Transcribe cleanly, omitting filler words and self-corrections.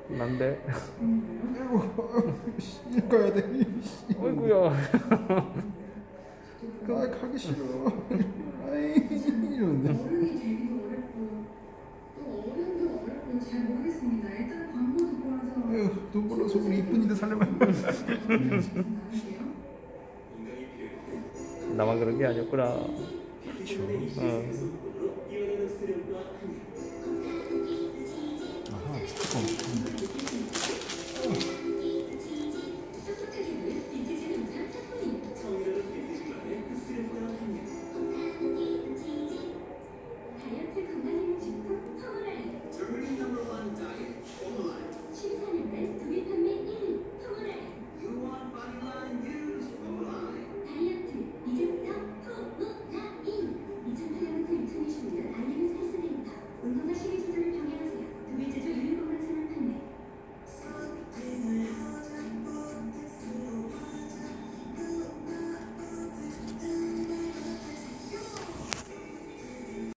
난데. 일 가야 돼. 어이구야. 아 가기 싫어. 아이 이러는데. 잘 모르겠습니다. 일단 광고 듣고 와서 아유 돈 벌어서 우리 이쁜이들 살려봐요. 나만 그런 게 아니었구나. 그렇죠. 어. 아하 스티커.